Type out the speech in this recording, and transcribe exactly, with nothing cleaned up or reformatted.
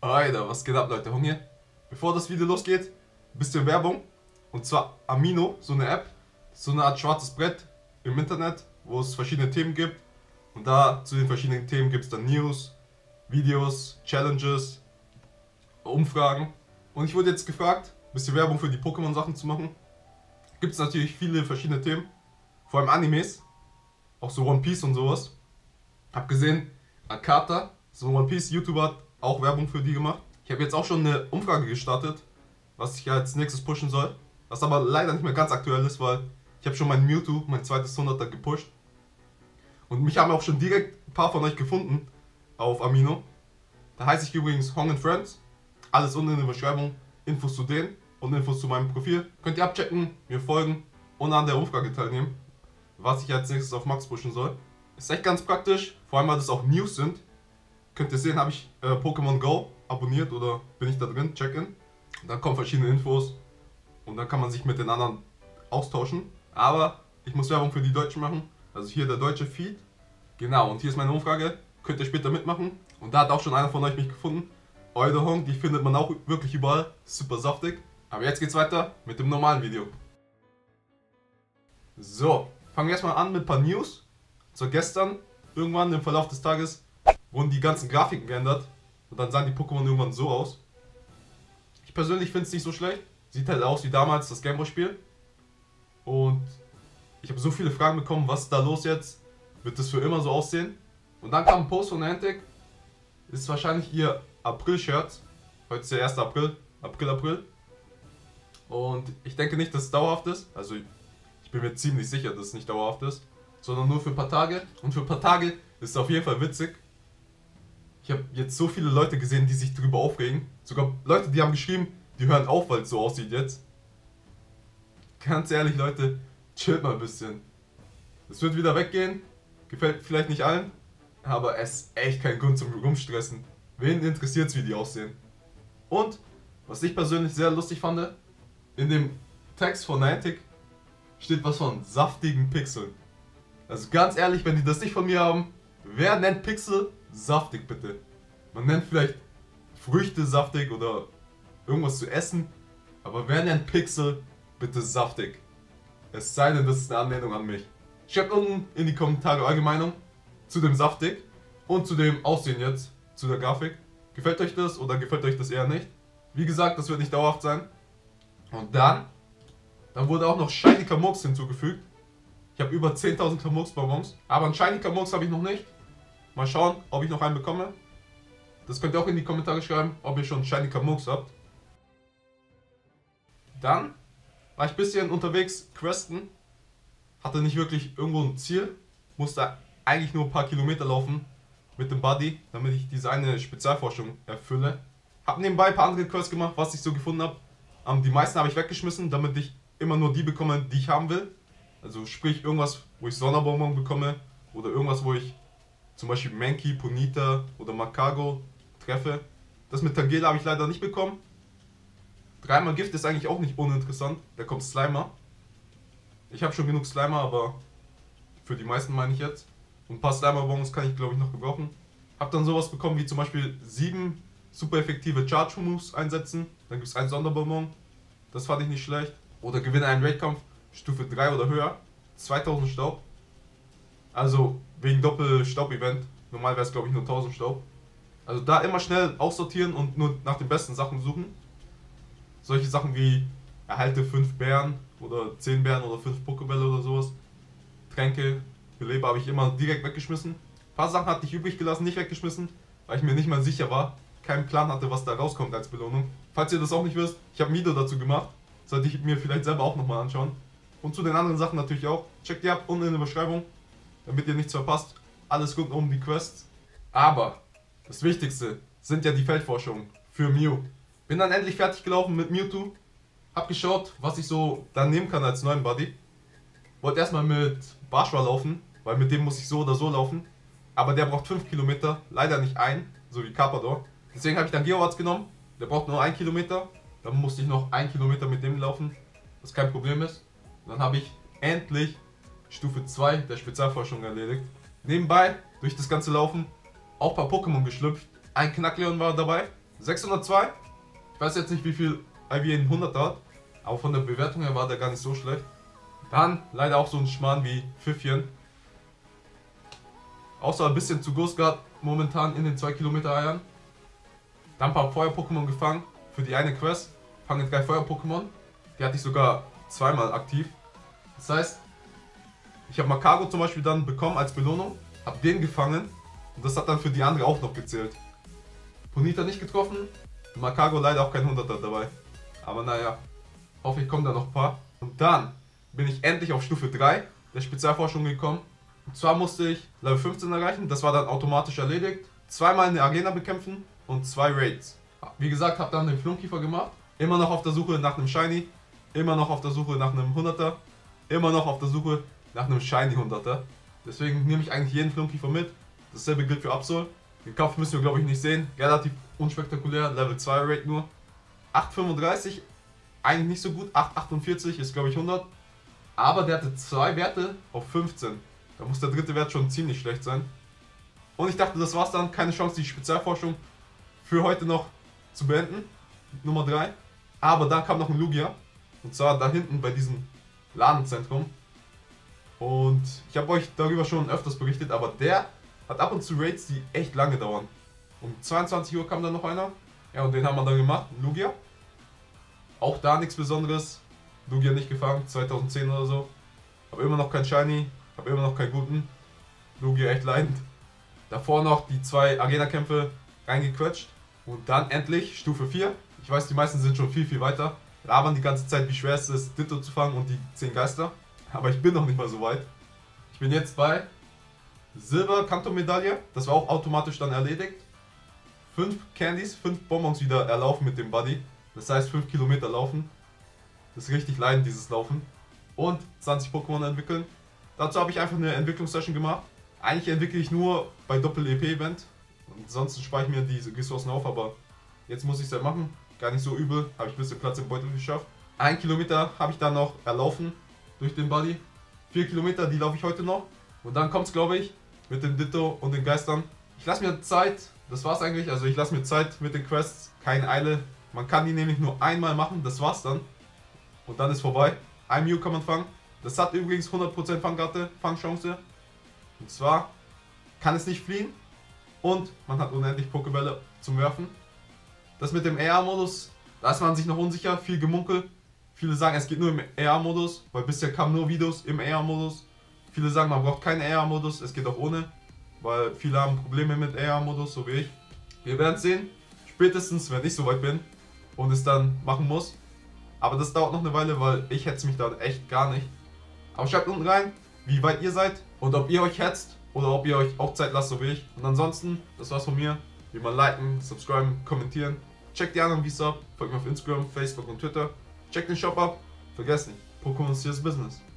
Alter, was geht ab, Leute? Hunger? Bevor das Video losgeht, ein bisschen Werbung. Und zwar Amino, so eine App. So eine Art schwarzes Brett im Internet, wo es verschiedene Themen gibt. Und da zu den verschiedenen Themen gibt es dann News, Videos, Challenges, Umfragen. Und ich wurde jetzt gefragt, ein bisschen Werbung für die Pokémon-Sachen zu machen. Gibt es natürlich viele verschiedene Themen, vor allem Animes, auch so One Piece und sowas. Hab gesehen, Akata, so ein One Piece YouTuber, hat auch Werbung für die gemacht. Ich habe jetzt auch schon eine Umfrage gestartet, was ich als nächstes pushen soll. Was aber leider nicht mehr ganz aktuell ist, weil ich habe schon mein Mewtwo, mein zweites hunderter gepusht. Und mich haben auch schon direkt ein paar von euch gefunden auf Amino. Da heiße ich übrigens Hong and Friends. Alles unten in der Beschreibung. Infos zu denen und Infos zu meinem Profil. Könnt ihr abchecken, mir folgen und an der Umfrage teilnehmen, was ich als nächstes auf Max pushen soll. Ist echt ganz praktisch, vor allem weil das auch News sind. Könnt ihr sehen, habe ich äh, Pokémon Go abonniert oder bin ich da drin, Check-in. Dann kommen verschiedene Infos und dann kann man sich mit den anderen austauschen. Aber ich muss Werbung für die Deutschen machen, also hier der deutsche Feed. Genau, und hier ist meine Umfrage, könnt ihr später mitmachen. Und da hat auch schon einer von euch mich gefunden. Eure Hong, die findet man auch wirklich überall, super saftig. Aber jetzt geht's weiter mit dem normalen Video. So, fangen wir erstmal an mit ein paar News. So gestern, irgendwann im Verlauf des Tages, wurden die ganzen Grafiken geändert. Und dann sahen die Pokémon irgendwann so aus. Ich persönlich finde es nicht so schlecht. Sieht halt aus wie damals das Gameboy-Spiel. Und ich habe so viele Fragen bekommen, was ist da los jetzt? Wird das für immer so aussehen? Und dann kam ein Post von Niantic. Ist wahrscheinlich ihr April-Shirt. Heute ist der erste April. April, April. Und ich denke nicht, dass es dauerhaft ist. Also ich bin mir ziemlich sicher, dass es nicht dauerhaft ist. Sondern nur für ein paar Tage. Und für ein paar Tage ist es auf jeden Fall witzig. Ich habe jetzt so viele Leute gesehen, die sich darüber aufregen. Sogar Leute, die haben geschrieben, die hören auf, weil es so aussieht jetzt. Ganz ehrlich, Leute, chillt mal ein bisschen. Es wird wieder weggehen. Gefällt vielleicht nicht allen. Aber es ist echt kein Grund zum Rumstressen. Wen interessiert es, wie die aussehen? Und, was ich persönlich sehr lustig fand, in dem Text von Niantic steht was von saftigen Pixeln. Also ganz ehrlich, wenn die das nicht von mir haben, wer nennt Pixel saftig bitte? Man nennt vielleicht Früchte saftig oder irgendwas zu essen, aber wer nennt Pixel bitte saftig? Es sei denn, das ist eine Anlehnung an mich. Schreibt unten in die Kommentare eure Meinung zu dem saftig und zu dem Aussehen jetzt, zu der Grafik. Gefällt euch das oder gefällt euch das eher nicht? Wie gesagt, das wird nicht dauerhaft sein. Und dann, dann wurde auch noch Shiny Kamux hinzugefügt. Ich habe über zehntausend Kamux-Bonbons, aber einen Shiny Kamux habe ich noch nicht. Mal schauen, ob ich noch einen bekomme. Das könnt ihr auch in die Kommentare schreiben, ob ihr schon Shiny Kamux habt. Dann war ich ein bisschen unterwegs, questen. Hatte nicht wirklich irgendwo ein Ziel. Musste eigentlich nur ein paar Kilometer laufen mit dem Buddy, damit ich diese eine Spezialforschung erfülle. Hab nebenbei ein paar andere Quests gemacht, was ich so gefunden habe. Ähm, die meisten habe ich weggeschmissen, damit ich immer nur die bekomme, die ich haben will. Also sprich irgendwas, wo ich Sonderbonbon bekomme oder irgendwas, wo ich zum Beispiel Mankey, Ponyta oder Makago treffe. Das mit Tangela habe ich leider nicht bekommen. Dreimal Gift ist eigentlich auch nicht uninteressant. Da kommt Slimer. Ich habe schon genug Slimer, aber für die meisten meine ich jetzt. Und ein paar Slimer-Bonbons kann ich glaube ich noch gebrauchen. Hab dann sowas bekommen wie zum Beispiel sieben super effektive Charge-Moves einsetzen. Dann gibt es einen Sonderbonbon. Das fand ich nicht schlecht. Oder gewinne einen Raid-Kampf Stufe drei oder höher. zweitausend Staub. Also wegen Doppel-Staub-Event. Normal wäre es glaube ich nur tausend Staub. Also da immer schnell aussortieren und nur nach den besten Sachen suchen. Solche Sachen wie erhalte fünf Bären oder zehn Bären oder fünf Pokébälle oder sowas. Tränke, Beleber habe ich immer direkt weggeschmissen. Ein paar Sachen hatte ich übrig gelassen, nicht weggeschmissen, weil ich mir nicht mal sicher war. Keinen Plan hatte, was da rauskommt als Belohnung. Falls ihr das auch nicht wisst, ich habe ein Video dazu gemacht. Sollte ich mir vielleicht selber auch nochmal anschauen. Und zu den anderen Sachen natürlich auch. Checkt die ab unten in der Beschreibung, damit ihr nichts verpasst. Alles rund um die Quests. Aber das Wichtigste sind ja die Feldforschungen für Mew. Bin dann endlich fertig gelaufen mit Mewtwo. Hab geschaut, was ich so dann nehmen kann als neuen Buddy. Wollte erstmal mit Barschwa laufen, weil mit dem muss ich so oder so laufen. Aber der braucht fünf Kilometer, leider nicht ein, so wie Carpador. Deswegen habe ich dann Geowarts genommen. Der braucht nur ein Kilometer. Dann musste ich noch ein Kilometer mit dem laufen, was kein Problem ist. Und dann habe ich endlich Stufe zwei der Spezialforschung erledigt. Nebenbei, durch das ganze Laufen, auch ein paar Pokémon geschlüpft. Ein Knackleon war dabei, sechshundertzwei. Ich weiß jetzt nicht, wie viel I V ein hunderter hat, aber von der Bewertung her war der gar nicht so schlecht. Dann leider auch so ein Schmarrn wie Pfiffchen. Außer ein bisschen zu groß gehabt momentan in den zwei Kilometer Eiern. Dann ein paar Feuer-Pokémon gefangen für die eine Quest. Fange drei Feuer-Pokémon. Die hatte ich sogar zweimal aktiv. Das heißt, ich habe Magcargo zum Beispiel dann bekommen als Belohnung. Habe den gefangen und das hat dann für die andere auch noch gezählt. Ponyta nicht getroffen. Magcargo leider auch kein hunderter dabei. Aber naja, hoffe ich kommen da noch ein paar. Und dann bin ich endlich auf Stufe drei der Spezialforschung gekommen. Und zwar musste ich Level fünfzehn erreichen, das war dann automatisch erledigt. Zweimal in der Arena bekämpfen und zwei Raids. Wie gesagt, habe dann den Flunkiefer gemacht. Immer noch auf der Suche nach einem Shiny. Immer noch auf der Suche nach einem hunderter. Immer noch auf der Suche nach einem Shiny hunderter. Deswegen nehme ich eigentlich jeden Flunkiefer mit. Dasselbe gilt für Absol. Den Kampf müssen wir glaube ich nicht sehen. Relativ unspektakulär, Level zwei Raid nur. acht fünfunddreißig, eigentlich nicht so gut. acht achtundvierzig ist glaube ich hundert. Aber der hatte zwei Werte auf fünfzehn. Da muss der dritte Wert schon ziemlich schlecht sein. Und ich dachte, das war's dann. Keine Chance, die Spezialforschung für heute noch zu beenden. Nummer drei. Aber dann kam noch ein Lugia. Und zwar da hinten bei diesem Ladenzentrum. Und ich habe euch darüber schon öfters berichtet, aber der hat ab und zu Raids, die echt lange dauern. Um zweiundzwanzig Uhr kam dann noch einer. Ja, und den haben wir dann gemacht, ein Lugia. Auch da nichts Besonderes. Lugia nicht gefangen, zweitausendzehn oder so. Aber immer noch kein Shiny. Habe immer noch keinen guten. Lugia echt leidend. Davor noch die zwei Arena-Kämpfe reingequetscht. Und dann endlich Stufe vier. Ich weiß, die meisten sind schon viel, viel weiter. Labern die ganze Zeit, wie schwer es ist, Ditto zu fangen und die zehn Geister. Aber ich bin noch nicht mal so weit. Ich bin jetzt bei Silber-Kanto-Medaille. Das war auch automatisch dann erledigt. fünf Candies, fünf Bonbons wieder erlaufen mit dem Buddy. Das heißt fünf Kilometer laufen. Das ist richtig leidend, dieses Laufen. Und zwanzig Pokémon entwickeln. Dazu habe ich einfach eine Entwicklungssession gemacht. Eigentlich entwickle ich nur bei Doppel-E P-Event. Ansonsten spare ich mir diese Ressourcen auf, aber jetzt muss ich es halt machen. Gar nicht so übel, habe ich ein bisschen Platz im Beutel geschafft. Ein Kilometer habe ich dann noch erlaufen durch den Buddy. Vier Kilometer, die laufe ich heute noch. Und dann kommt es, glaube ich, mit dem Ditto und den Geistern. Ich lasse mir Zeit, das war's eigentlich. Also ich lasse mir Zeit mit den Quests, keine Eile. Man kann die nämlich nur einmal machen, das war's dann. Und dann ist vorbei. Ein Mew kann man fangen. Das hat übrigens hundert Prozent Fangrate, Fangchance. Und zwar kann es nicht fliehen. Und man hat unendlich Pokébälle zum Werfen. Das mit dem A R-Modus, da ist man sich noch unsicher, viel Gemunkel. Viele sagen, es geht nur im A R-Modus, weil bisher kamen nur Videos im A R-Modus. Viele sagen, man braucht keinen A R-Modus, es geht auch ohne. Weil viele haben Probleme mit A R-Modus, so wie ich. Wir werden es sehen, spätestens wenn ich soweit bin und es dann machen muss. Aber das dauert noch eine Weile, weil ich hetze mich da echt gar nicht. Aber schreibt unten rein, wie weit ihr seid und ob ihr euch hetzt oder ob ihr euch auch Zeit lasst, so wie ich. Und ansonsten, das war's von mir. Wie man liken, subscriben, kommentieren. Checkt die anderen Videos ab. Folgt mir auf Instagram, Facebook und Twitter. Checkt den Shop ab. Vergesst nicht, Pokémon ist Business.